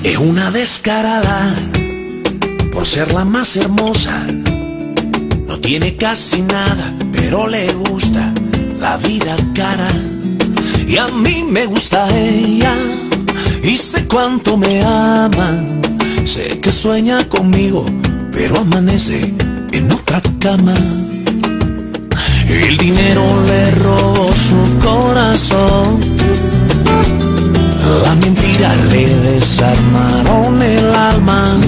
Es una descarada por ser la más hermosa. No tiene casi nada, pero le gusta la vida cara. Y a mí me gusta ella, y sé cuánto me ama. Sé que sueña conmigo, pero amanece en otra cama. El dinero le robó su corazón, la mentira le desarmaron el alma.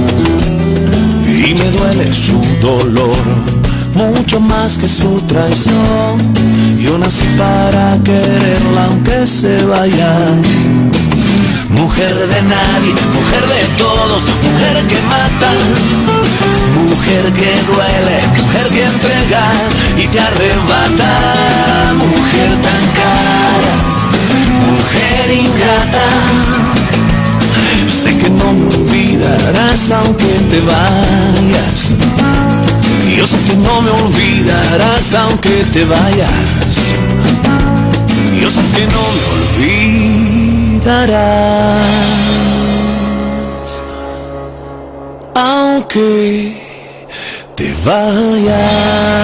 Y me duele su dolor, mucho más que su traición. Yo nací para quererla aunque se vaya. Mujer de nadie, mujer de todos, mujer que mata, mujer que duele, mujer que entrega y te arrebata. Mujer tan cara, mujer ingrata, sé que no me olvidarás aunque te vayas. Yo sé que no me olvidarás aunque te vayas. Yo sé que no me olvidarás aunque te vayas.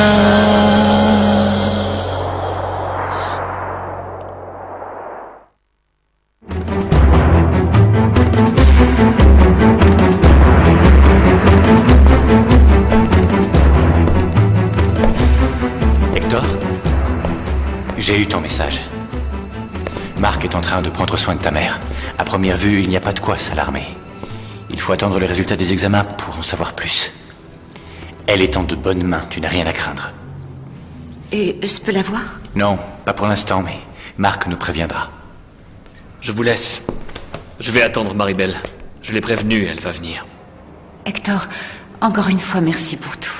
J'ai eu ton message. Marc est en train de prendre soin de ta mère. À première vue, il n'y a pas de quoi s'alarmer. Il faut attendre le résultat des examens pour en savoir plus. Elle est en de bonnes mains, tu n'as rien à craindre. Et je peux la voir? Non, pas pour l'instant, mais Marc nous préviendra. Je vous laisse. Je vais attendre Maribel. Je l'ai prévenue, elle va venir. Hector, encore une fois, merci pour tout.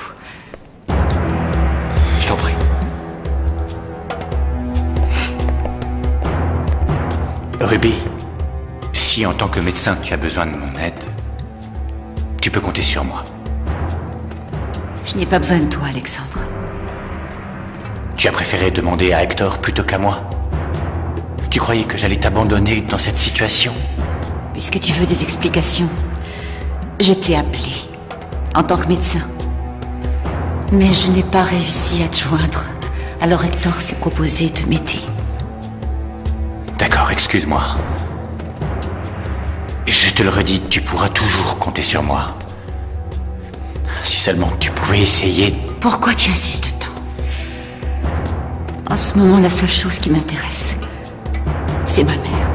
Je t'en prie. Ruby, si en tant que médecin tu as besoin de mon aide, tu peux compter sur moi. Je n'ai pas besoin de toi, Alexandre. Tu as préféré demander à Hector plutôt qu'à moi? Tu croyais que j'allais t'abandonner dans cette situation? Puisque tu veux des explications, je t'ai appelé en tant que médecin. Mais je n'ai pas réussi à te joindre. Alors Hector s'est proposé de m'aider. D'accord, excuse-moi. Je te le redis, tu pourras toujours compter sur moi. Si seulement tu pouvais essayer... Pourquoi tu insistes tant? En ce moment, la seule chose qui m'intéresse, c'est ma mère.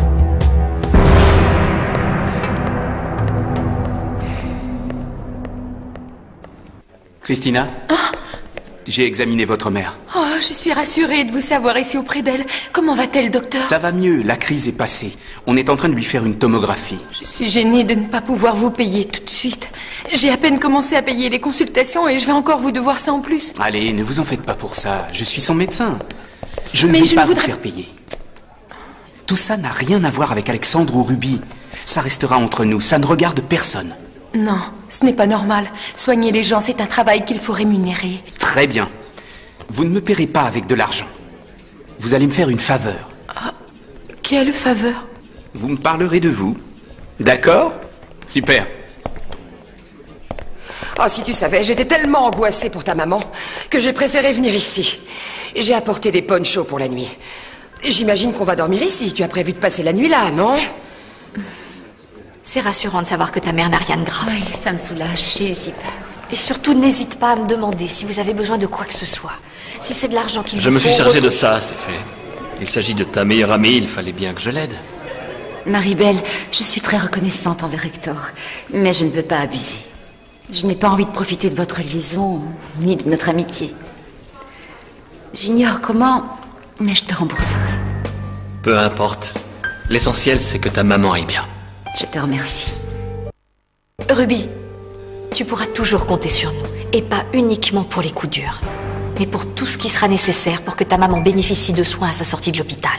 Christina? J'ai examiné votre mère. Oh, je suis rassurée de vous savoir ici auprès d'elle. Comment va-t-elle, docteur? Ça va mieux, la crise est passée. On est en train de lui faire une tomographie. Je suis gênée de ne pas pouvoir vous payer tout de suite. J'ai à peine commencé à payer les consultations et je vais encore vous devoir ça en plus. Allez, ne vous en faites pas pour ça. Je suis son médecin. Je ne Mais vais je pas ne vous voudrais- faire payer. Tout ça n'a rien à voir avec Alexandre ou Ruby. Ça restera entre nous, ça ne regarde personne. Non, ce n'est pas normal. Soigner les gens, c'est un travail qu'il faut rémunérer. Très bien. Vous ne me paierez pas avec de l'argent. Vous allez me faire une faveur. Quelle faveur? Vous me parlerez de vous. D'accord? Super. Oh, si tu savais, j'étais tellement angoissée pour ta maman que j'ai préféré venir ici. J'ai apporté des ponchos pour la nuit. J'imagine qu'on va dormir ici. Tu as prévu de passer la nuit là, non? C'est rassurant de savoir que ta mère n'a rien de grave. Oui, ça me soulage, j'ai eu si peur. Et surtout, n'hésite pas à me demander si vous avez besoin de quoi que ce soit. Si c'est de l'argent qu'il Je vous me suis faut, chargé de ça, c'est fait. Il s'agit de ta meilleure amie, il fallait bien que je l'aide. Maribel, je suis très reconnaissante envers Hector, mais je ne veux pas abuser. Je n'ai pas envie de profiter de votre liaison, ni de notre amitié. J'ignore comment, mais je te rembourserai. Peu importe. L'essentiel, c'est que ta maman aille bien. Je te remercie. Ruby, tu pourras toujours compter sur nous. Et pas uniquement pour les coups durs, mais pour tout ce qui sera nécessaire pour que ta maman bénéficie de soins à sa sortie de l'hôpital.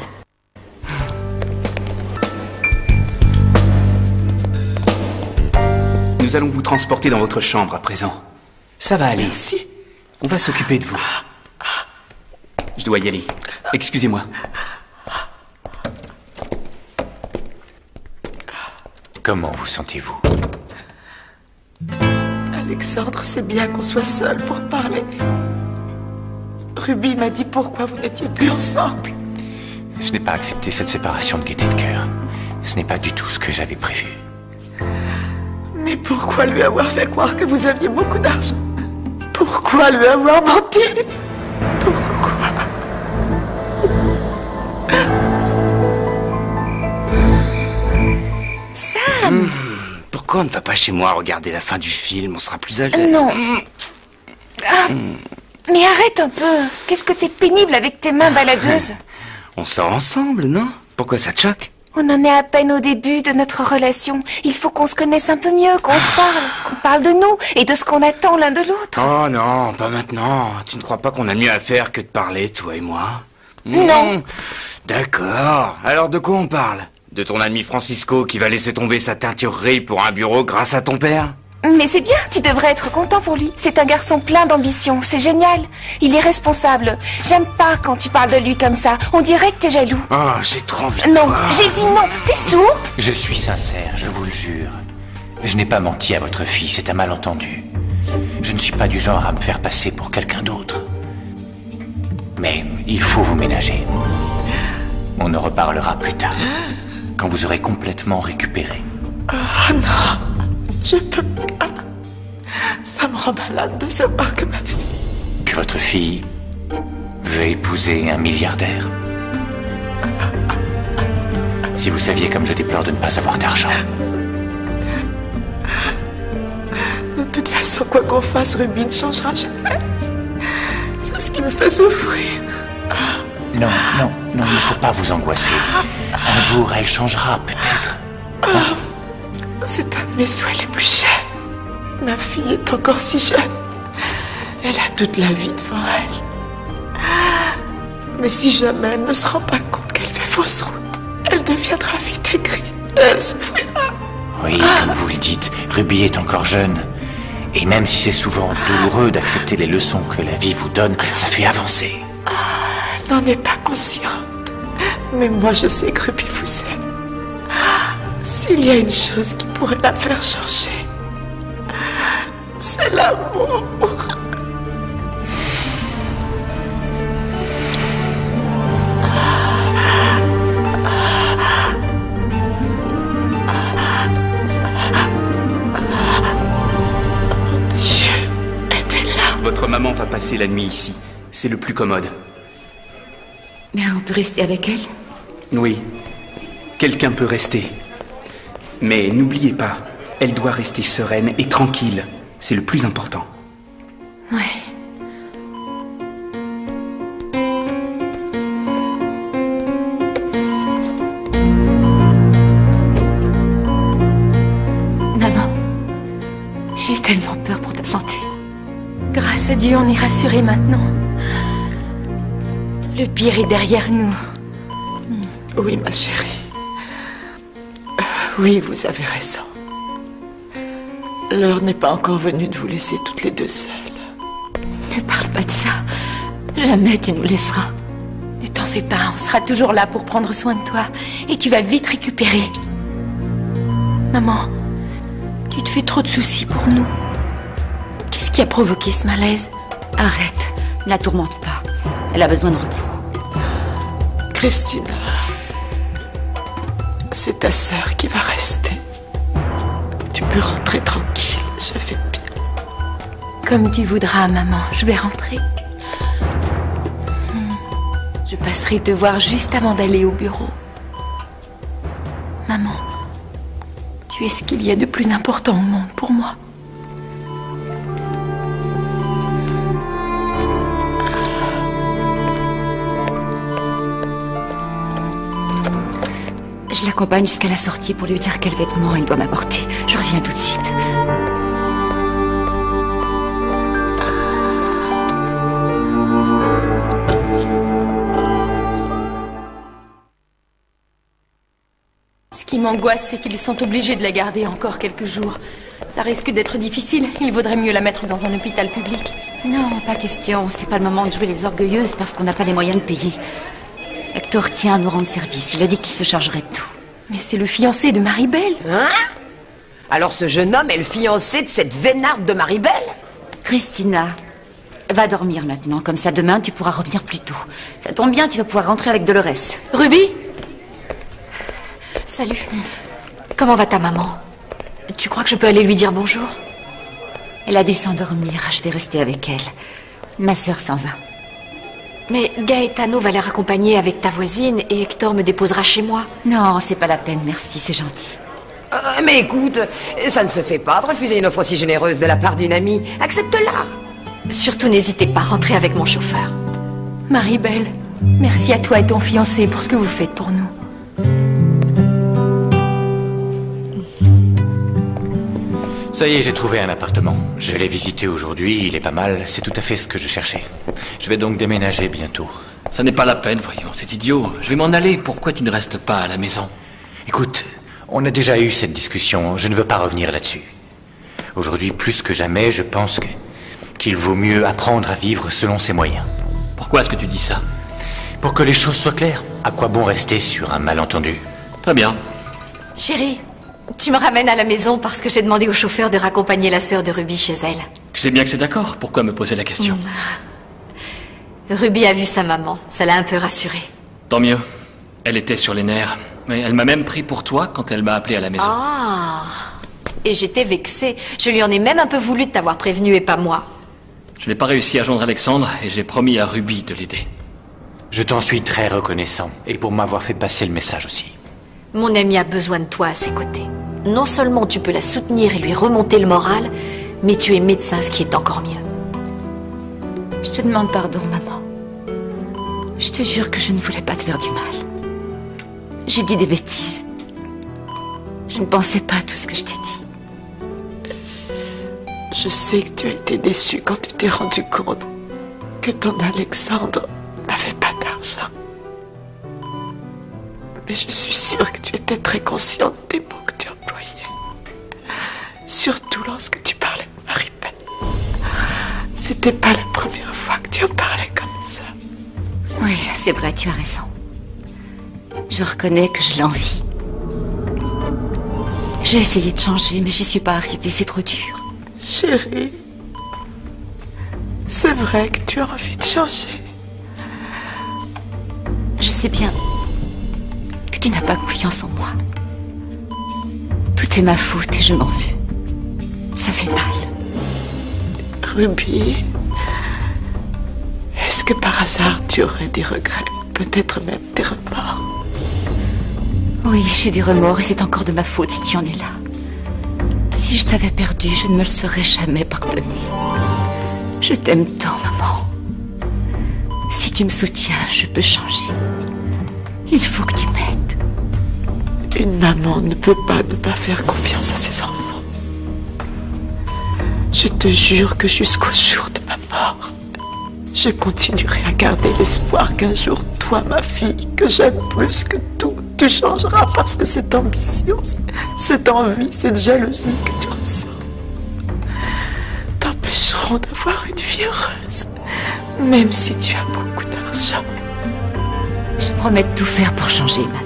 Nous allons vous transporter dans votre chambre à présent. Ça va aller. Merci. On va s'occuper de vous. Je dois y aller. Excusez-moi. Comment vous sentez-vous? Alexandre, c'est bien qu'on soit seuls pour parler. Ruby m'a dit pourquoi vous n'étiez plus ensemble. Je n'ai pas accepté cette séparation de gaieté de cœur. Ce n'est pas du tout ce que j'avais prévu. Mais pourquoi lui avoir fait croire que vous aviez beaucoup d'argent? Pourquoi lui avoir menti? Pourquoi? Sam! Pourquoi on ne va pas chez moi regarder la fin du film? On sera plus à l'aise. Non. Mais arrête un peu. Qu'est-ce que t'es pénible avec tes mains baladeuses? On sort ensemble, non? Pourquoi ça te choque? On en est à peine au début de notre relation. Il faut qu'on se connaisse un peu mieux, qu'on se parle, qu'on parle de nous et de ce qu'on attend l'un de l'autre. Oh non, pas maintenant. Tu ne crois pas qu'on a mieux à faire que de parler, toi et moi? Non. D'accord. Alors de quoi on parle? De ton ami Francisco qui va laisser tomber sa teinturerie pour un bureau grâce à ton père? Mais c'est bien, tu devrais être content pour lui. C'est un garçon plein d'ambition, c'est génial. Il est responsable. J'aime pas quand tu parles de lui comme ça. On dirait que t'es jaloux. Oh, j'ai trop envie de Non, toi. j'ai dit non. T'es sourd? Je suis sincère, je vous le jure. Je n'ai pas menti à votre fille, c'est un malentendu. Je ne suis pas du genre à me faire passer pour quelqu'un d'autre. Mais il faut vous ménager. On en reparlera plus tard, quand vous aurez complètement récupéré. Oh non, je peux pas. Ça me rend malade de savoir que ma fille... Que votre fille veut épouser un milliardaire. Si vous saviez comme je déplore de ne pas avoir d'argent. De toute façon, quoi qu'on fasse, Ruby ne changera jamais. C'est ce qui me fait souffrir. Non, il ne faut pas vous angoisser. Un jour, elle changera, peut-être. C'est un de mes souhaits les plus chers. Ma fille est encore si jeune. Elle a toute la vie devant elle. Mais si jamais elle ne se rend pas compte qu'elle fait fausse route, elle deviendra vite aigrie. Elle souffrira. Oui, comme vous le dites, Ruby est encore jeune. Et même si c'est souvent douloureux d'accepter les leçons que la vie vous donne, ça fait avancer. Elle n'en est pas consciente. Mais moi, je sais que Ruby vous aime. S'il y a une chose qui pourrait la faire changer, c'est l'amour. Mon Dieu, aidez-la. Votre maman va passer la nuit ici. C'est le plus commode. Mais on peut rester avec elle? Oui, quelqu'un peut rester. Mais n'oubliez pas, elle doit rester sereine et tranquille. C'est le plus important. Ouais. Maman, j'ai eu tellement peur pour ta santé. Grâce à Dieu, on est rassurés maintenant. Le pire est derrière nous. Oui, ma chérie. Oui, vous avez raison. L'heure n'est pas encore venue de vous laisser toutes les deux seules. Ne parle pas de ça. Jamais tu nous laisseras. Ne t'en fais pas, on sera toujours là pour prendre soin de toi. Et tu vas vite récupérer. Maman, tu te fais trop de soucis pour nous. Qu'est-ce qui a provoqué ce malaise? Arrête, ne la tourmente pas. Elle a besoin de repos. Christina, c'est ta sœur qui va rester. Tu peux rentrer tranquille, je vais bien. Comme tu voudras, maman, je vais rentrer. Je passerai te voir juste avant d'aller au bureau. Maman, tu es ce qu'il y a de plus important au monde pour moi. Je l'accompagne jusqu'à la sortie pour lui dire quels vêtements elle doit m'apporter. Je reviens tout de suite. Ce qui m'angoisse, c'est qu'ils sont obligés de la garder encore quelques jours. Ça risque d'être difficile. Il vaudrait mieux la mettre dans un hôpital public. Non, pas question. C'est pas le moment de jouer les orgueilleuses parce qu'on n'a pas les moyens de payer. Hector tient à nous rendre service. Il a dit qu'il se chargerait de tout. Mais c'est le fiancé de Maribel. Hein? Alors ce jeune homme est le fiancé de cette vénarde de Maribel? Christina, va dormir maintenant. Comme ça, demain, tu pourras revenir plus tôt. Ça tombe bien, tu vas pouvoir rentrer avec Dolores. Ruby? Salut. Comment va ta maman? Tu crois que je peux aller lui dire bonjour? Elle a dû s'endormir. Je vais rester avec elle. Ma sœur s'en va. Mais Gaetano va les raccompagner avec ta voisine et Hector me déposera chez moi. Non, c'est pas la peine, merci, c'est gentil. Mais écoute, ça ne se fait pas de refuser une offre aussi généreuse de la part d'une amie. Accepte-la. Surtout n'hésitez pas à rentrer avec mon chauffeur. Maribel, merci à toi et ton fiancé pour ce que vous faites pour nous. Ça y est, j'ai trouvé un appartement. Je l'ai visité aujourd'hui, il est pas mal, c'est tout à fait ce que je cherchais. Je vais donc déménager bientôt. Ça n'est pas la peine, voyons, c'est idiot. Je vais m'en aller, pourquoi tu ne restes pas à la maison? Écoute, on a déjà eu cette discussion, je ne veux pas revenir là-dessus. Aujourd'hui, plus que jamais, je pense qu'il vaut mieux apprendre à vivre selon ses moyens. Pourquoi est-ce que tu dis ça? Pour que les choses soient claires. À quoi bon rester sur un malentendu? Très bien. Chérie, tu me ramènes à la maison parce que j'ai demandé au chauffeur de raccompagner la sœur de Ruby chez elle. Tu sais bien que c'est d'accord, pourquoi me poser la question? Ruby a vu sa maman, ça l'a un peu rassurée. Tant mieux. Elle était sur les nerfs. Mais elle m'a même pris pour toi quand elle m'a appelé à la maison. Ah! Et j'étais vexée. Je lui en ai même un peu voulu de t'avoir prévenu et pas moi. Je n'ai pas réussi à joindre Alexandre et j'ai promis à Ruby de l'aider. Je t'en suis très reconnaissant, et pour m'avoir fait passer le message aussi. Mon ami a besoin de toi à ses côtés. Non seulement tu peux la soutenir et lui remonter le moral, mais tu es médecin, ce qui est encore mieux. Je te demande pardon, maman. Je te jure que je ne voulais pas te faire du mal. J'ai dit des bêtises. Je ne pensais pas à tout ce que je t'ai dit. Je sais que tu as été déçue quand tu t'es rendu compte que ton Alexandre n'avait pas d'argent. Mais je suis sûre que tu étais très consciente des mots que tu employais. Surtout lorsque tu parlais de Maribel. C'était pas la première fois que tu en parlais comme ça. Oui, c'est vrai, tu as raison. Je reconnais que je l'envie. J'ai essayé de changer, mais j'y suis pas arrivée, c'est trop dur. Chérie, c'est vrai que tu as envie de changer. Je sais bien que tu n'as pas confiance en moi. Tout est ma faute et je m'en veux. Ça fait mal. Ruby, est-ce que par hasard tu aurais des regrets, peut-être même des remords? Oui, j'ai des remords et c'est encore de ma faute si tu en es là. Si je t'avais perdu, je ne me le serais jamais pardonné. Je t'aime tant, maman. Si tu me soutiens, je peux changer. Il faut que tu m'aides. Une maman ne peut pas ne pas faire confiance à ses enfants. Je te jure que jusqu'au jour de ma mort, je continuerai à garder l'espoir qu'un jour, toi, ma fille, que j'aime plus que tout, tu changeras parce que cette ambition, cette envie, cette jalousie que tu ressens t'empêcheront d'avoir une vie heureuse, même si tu as beaucoup d'argent. Je promets de tout faire pour changer, maman.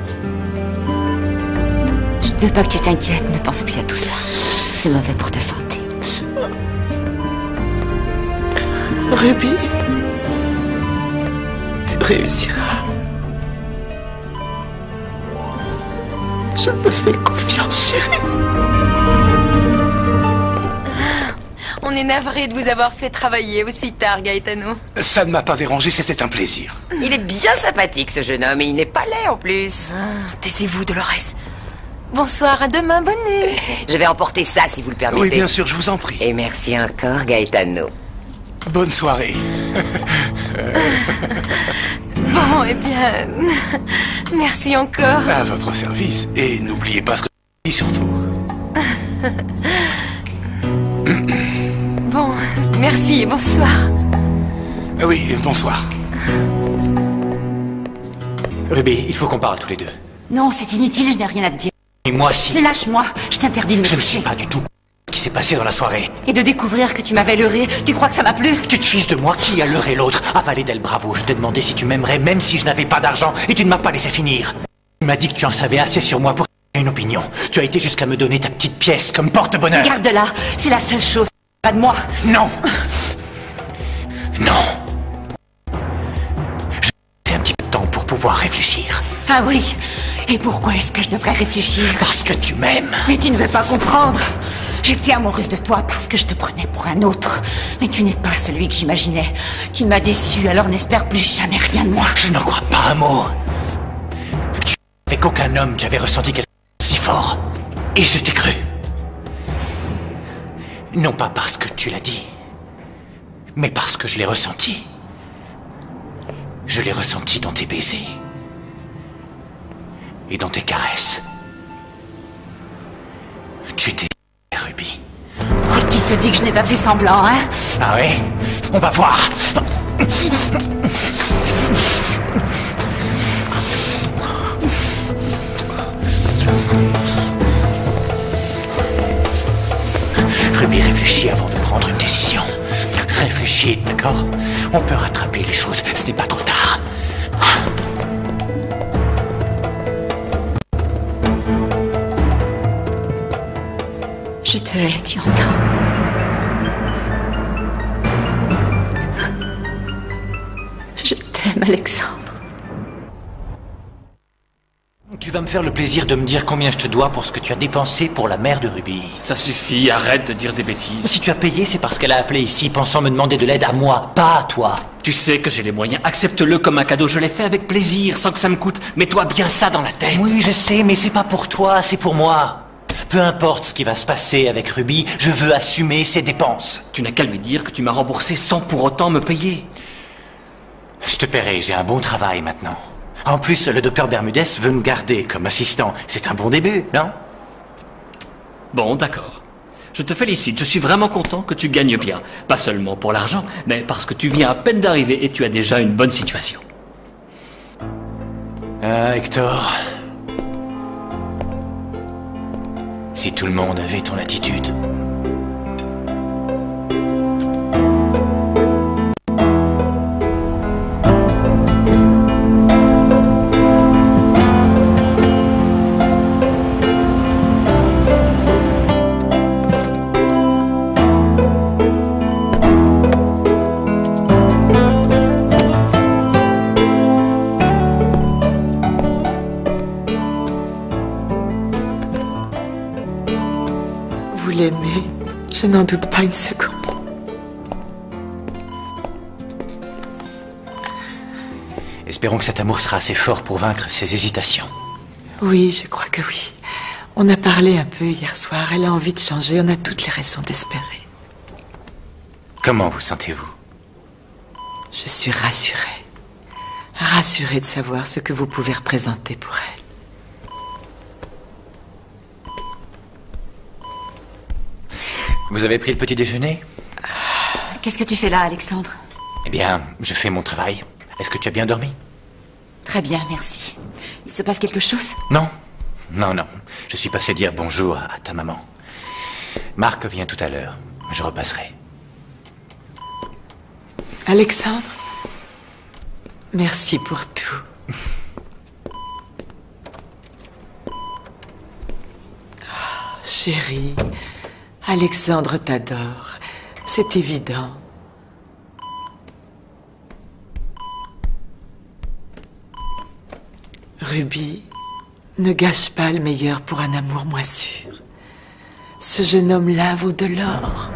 Je ne veux pas que tu t'inquiètes, ne pense plus à tout ça. C'est mauvais pour ta santé. Ruby, tu réussiras. Je te fais confiance, chérie. On est navré de vous avoir fait travailler aussi tard, Gaetano. Ça ne m'a pas dérangé, c'était un plaisir. Il est bien sympathique, ce jeune homme, et il n'est pas laid en plus. Taisez-vous, Dolores. Bonsoir, à demain, bonne nuit. Je vais emporter ça, si vous le permettez. Oui, bien sûr, je vous en prie. Et merci encore, Gaetano. Bonne soirée. Bon, eh bien... Merci encore. À votre service. Et n'oubliez pas ce que je dis surtout. Bon, merci et bonsoir. Oui, bonsoir. Ruby, il faut qu'on parle tous les deux. Non, c'est inutile, je n'ai rien à te dire. Et moi si. Mais lâche-moi, je t'interdis de me Je ne toucher. sais pas du tout ce qui s'est passé dans la soirée. Et de découvrir que tu m'avais leurré, tu crois que ça m'a plu? Tu te fiches de moi, qui a leurré l'autre? Avalé d'El Bravo, je t'ai demandé si tu m'aimerais même si je n'avais pas d'argent et tu ne m'as pas laissé finir. Tu m'as dit que tu en savais assez sur moi pour une opinion. Tu as été jusqu'à me donner ta petite pièce comme porte-bonheur. Garde-la, c'est la seule chose. Pas de moi. Non. Non. J'ai un petit peu de temps pour pouvoir réfléchir. Ah oui. Et pourquoi est-ce que je devrais réfléchir? Parce que tu m'aimes. Mais tu ne veux pas comprendre. J'étais amoureuse de toi parce que je te prenais pour un autre. Mais tu n'es pas celui que j'imaginais. Tu m'as déçu, alors n'espère plus jamais rien de moi. Je n'en crois pas un mot. Tu n'avais qu'aucun homme qui avait ressenti quelque chose si fort. Et je t'ai cru. Non pas parce que tu l'as dit, mais parce que je l'ai ressenti. Je l'ai ressenti dans tes baisers. Et dans tes caresses. Tu étais... Ruby. Et qui te dit que je n'ai pas fait semblant, hein? Ah ouais? On va voir. Ruby, réfléchis avant de prendre une décision. Réfléchis, d'accord? On peut rattraper les choses, ce n'est pas trop tard. Je te hais, tu entends? Je t'aime, Alexandre. Tu vas me faire le plaisir de me dire combien je te dois pour ce que tu as dépensé pour la mère de Ruby. Ça suffit, arrête de dire des bêtises. Si tu as payé, c'est parce qu'elle a appelé ici pensant me demander de l'aide à moi, pas à toi. Tu sais que j'ai les moyens, accepte-le comme un cadeau, je l'ai fait avec plaisir, sans que ça me coûte. Mets-toi bien ça dans la tête. Oui, je sais, mais c'est pas pour toi, c'est pour moi. Peu importe ce qui va se passer avec Ruby, je veux assumer ses dépenses. Tu n'as qu'à lui dire que tu m'as remboursé sans pour autant me payer. Je te paierai, j'ai un bon travail maintenant. En plus, le docteur Bermudez veut me garder comme assistant. C'est un bon début, non? Bon, d'accord. Je te félicite, je suis vraiment content que tu gagnes bien. Pas seulement pour l'argent, mais parce que tu viens à peine d'arriver et tu as déjà une bonne situation. Ah, Hector... Si tout le monde avait ton attitude. Vous l'aimez, je n'en doute pas une seconde. Espérons que cet amour sera assez fort pour vaincre ses hésitations. Oui, je crois que oui. On a parlé un peu hier soir, elle a envie de changer, on a toutes les raisons d'espérer. Comment vous sentez-vous? Je suis rassurée. Rassurée de savoir ce que vous pouvez représenter pour elle. Vous avez pris le petit déjeuner? Qu'est-ce que tu fais là, Alexandre? Eh bien, je fais mon travail. Est-ce que tu as bien dormi? Très bien, merci. Il se passe quelque chose? Non. Non, non. Je suis passé dire bonjour à ta maman. Marc vient tout à l'heure. Je repasserai. Alexandre, merci pour tout. Oh, chérie, Alexandre t'adore. C'est évident. Ruby, ne gâche pas le meilleur pour un amour moins sûr. Ce jeune homme-là vaut de l'or.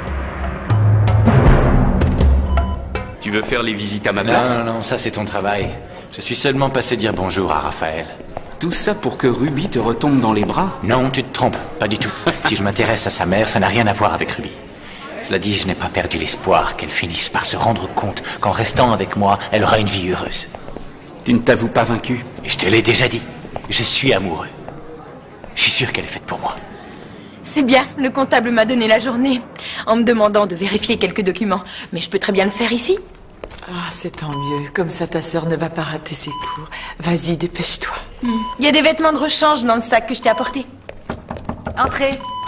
Tu veux faire les visites à ma place? Non, non, non, ça c'est ton travail. Je suis seulement passé dire bonjour à Raphaël. Tout ça pour que Ruby te retombe dans les bras? Non, tu te trompes, pas du tout. Si je m'intéresse à sa mère, ça n'a rien à voir avec Ruby. Cela dit, je n'ai pas perdu l'espoir qu'elle finisse par se rendre compte qu'en restant avec moi, elle aura une vie heureuse. Tu ne t'avoues pas vaincu? Je te l'ai déjà dit. Je suis amoureux. Je suis sûr qu'elle est faite pour moi. C'est bien, le comptable m'a donné la journée, en me demandant de vérifier quelques documents. Mais je peux très bien le faire ici. Ah, c'est tant mieux. Comme ça, ta sœur ne va pas rater ses cours. Vas-y, dépêche-toi. Il y a des vêtements de rechange dans le sac que je t'ai apporté. Entrez.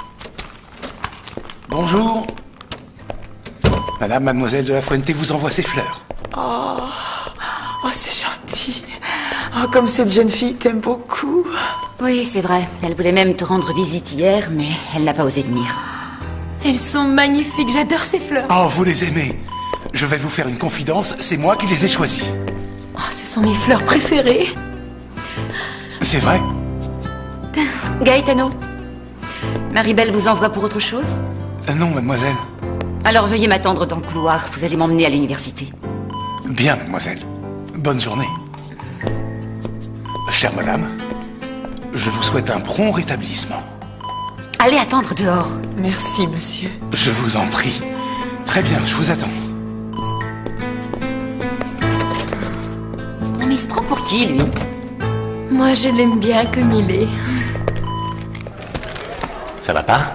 Bonjour. Madame, mademoiselle de la Fuente vous envoie ses fleurs. Oh, c'est gentil. Oh, comme cette jeune fille t'aime beaucoup. Oui, c'est vrai. Elle voulait même te rendre visite hier, mais elle n'a pas osé venir. Elles sont magnifiques, j'adore ces fleurs. Oh, vous les aimez. Je vais vous faire une confidence, c'est moi qui les ai choisies. Oh, ce sont mes fleurs préférées. C'est vrai? Gaetano, Maribel vous envoie pour autre chose? Non, mademoiselle. Alors veuillez m'attendre dans le couloir, vous allez m'emmener à l'université. Bien, mademoiselle. Bonne journée. Chère madame, je vous souhaite un prompt rétablissement. Allez attendre dehors. Merci, monsieur. Je vous en prie. Très bien, je vous attends. Mais il se prend pour qui, lui? Moi, je l'aime bien comme il est. Ça va pas?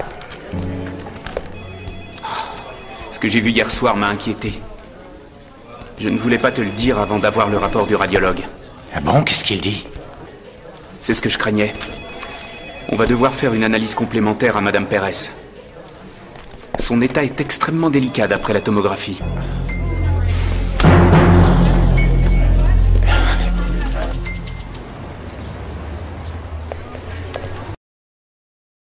Ce que j'ai vu hier soir m'a inquiété. Je ne voulais pas te le dire avant d'avoir le rapport du radiologue. Ah bon, qu'est-ce qu'il dit? C'est ce que je craignais. On va devoir faire une analyse complémentaire à Madame Pérez. Son état est extrêmement délicat d'après la tomographie.